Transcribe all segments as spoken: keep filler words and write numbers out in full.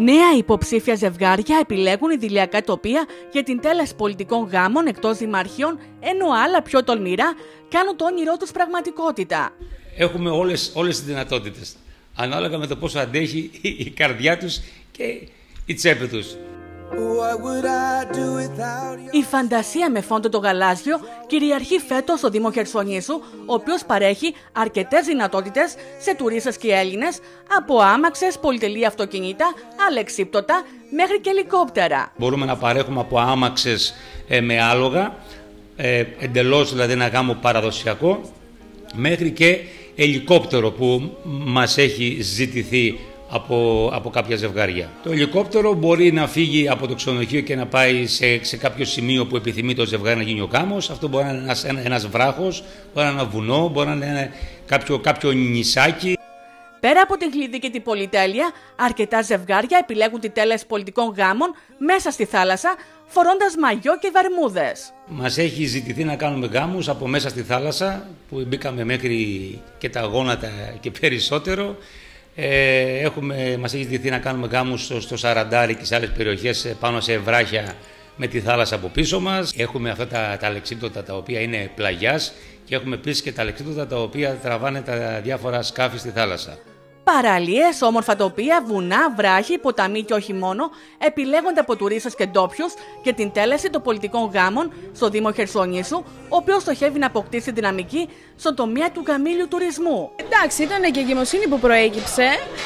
Νέα υποψήφια ζευγάρια επιλέγουν ιδηλιακά τοπία για την τέλεση πολιτικών γάμων εκτός δημαρχείων, ενώ άλλα πιο τολμηρά κάνουν το όνειρό τους πραγματικότητα. Έχουμε όλες, όλες τις δυνατότητες, ανάλογα με το πόσο αντέχει η καρδιά τους και η τσέπη τους. Η φαντασία με φόντο το γαλάζιο κυριαρχεί φέτος στο Δήμο Χερσονήσου, ο οποίος παρέχει αρκετές δυνατότητες σε τουρίστες και Έλληνες, από άμαξες, πολυτελή αυτοκίνητα, αλεξίπτωτα μέχρι και ελικόπτερα. Μπορούμε να παρέχουμε από άμαξες ε, με άλογα, ε, εντελώς δηλαδή ένα γάμο παραδοσιακό, μέχρι και ελικόπτερο που μας έχει ζητηθεί Από, από κάποια ζευγάρια. Το ελικόπτερο μπορεί να φύγει από το ξενοδοχείο και να πάει σε, σε κάποιο σημείο που επιθυμεί το ζευγάρι να γίνει ο γάμος. Αυτό μπορεί να είναι ένας, ένα, ένας βράχος, μπορεί να είναι ένα βουνό, μπορεί να είναι κάποιο, κάποιο νησάκι. Πέρα από την γλύδη και την πολυτέλεια, αρκετά ζευγάρια επιλέγουν τη τέλεση πολιτικών γάμων μέσα στη θάλασσα, φορώντας μαγιό και βερμούδες. Μας έχει ζητηθεί να κάνουμε γάμους από μέσα στη θάλασσα, που μπήκαμε μέχρι και τα γόνατα και περισσότερο. Ε, έχουμε, μας έχει ζητηθεί να κάνουμε γάμους στο, στο Σαραντάρι και σε άλλες περιοχές πάνω σε βράχια με τη θάλασσα από πίσω μας. Έχουμε αυτά τα, τα αλεξίπτωτα τα οποία είναι πλαγιάς και έχουμε επίσης και τα αλεξίπτωτα τα οποία τραβάνε τα διάφορα σκάφη στη θάλασσα. Παραλίες, όμορφα τοπία, βουνά, βράχοι, ποταμοί και όχι μόνο επιλέγονται από τουρίστες και ντόπιους για την τέλεση των πολιτικών γάμων στο Δήμο Χερσονήσου, ο οποίος στοχεύει να αποκτήσει δυναμική στον τομέα του γαμήλιου τουρισμού. Εντάξει, ήταν και η εγκυμοσύνη που προέκυψε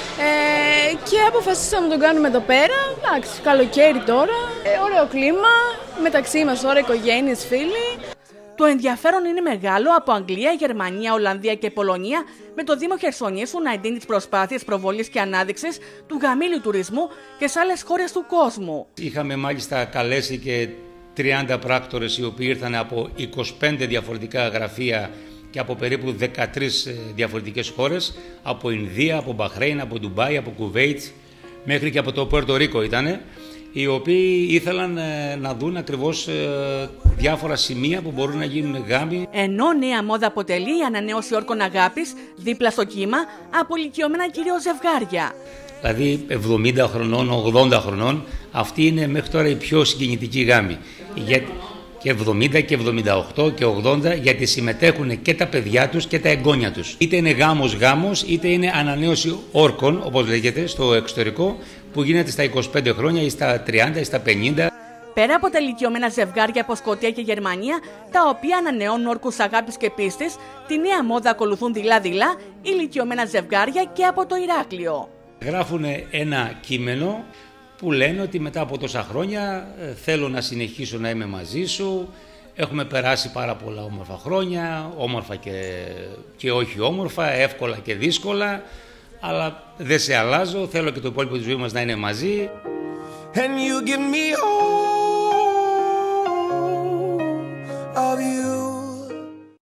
ε, και αποφασίσαμε να τον κάνουμε εδώ πέρα. Εντάξει, καλοκαίρι τώρα, ε, ωραίο κλίμα, μεταξύ μας τώρα οικογένειες, φίλοι. Το ενδιαφέρον είναι μεγάλο από Αγγλία, Γερμανία, Ολλανδία και Πολωνία, με το Δήμο Χερσονήσου να εντείνει τις προσπάθειες προβολής και ανάδειξης του γαμήλιου τουρισμού και σε άλλες χώρες του κόσμου. Είχαμε μάλιστα καλέσει και τριάντα πράκτορες οι οποίοι ήρθαν από είκοσι πέντε διαφορετικά γραφεία και από περίπου δεκατρείς διαφορετικές χώρες, από Ινδία, από Μπαχρέιν, από Ντουμπάι, από Κουβέιτ, μέχρι και από το Πουέρτο Ρίκο ήτανε, οι οποίοι ήθελαν ε, να δουν ακριβώς ε, διάφορα σημεία που μπορούν να γίνουν γάμοι. Ενώ νέα μόδα αποτελεί η ανανέωση όρκων αγάπης δίπλα στο κύμα από ηλικιωμένα κυρίως ζευγάρια. Δηλαδή εβδομήντα χρονών, ογδόντα χρονών, αυτή είναι μέχρι τώρα η πιο συγκινητική γάμη. Για, και εβδομήντα και εβδομήντα οκτώ και ογδόντα, γιατί συμμετέχουν και τα παιδιά τους και τα εγγόνια τους. Είτε είναι γάμος γάμος, είτε είναι ανανέωση όρκων, όπως λέγεται στο εξωτερικό, που γίνεται στα είκοσι πέντε χρόνια ή στα τριάντα ή στα πενήντα. Πέρα από τα ηλικιωμένα ζευγάρια από Σκωτία και Γερμανία, τα οποία ανανεώνουν όρκους αγάπης και πίστης, τη νέα μόδα ακολουθούν δειλά-δειλά ηλικιωμένα ζευγάρια και από το Ηράκλειο. Γράφουν ένα κείμενο που λένε ότι μετά από τόσα χρόνια θέλω να συνεχίσω να είμαι μαζί σου, έχουμε περάσει πάρα πολλά όμορφα χρόνια, όμορφα και, και όχι όμορφα, εύκολα και δύσκολα, αλλά δεν σε αλλάζω, θέλω και το υπόλοιπο της ζωής μας να είναι μαζί. And you give me all of you.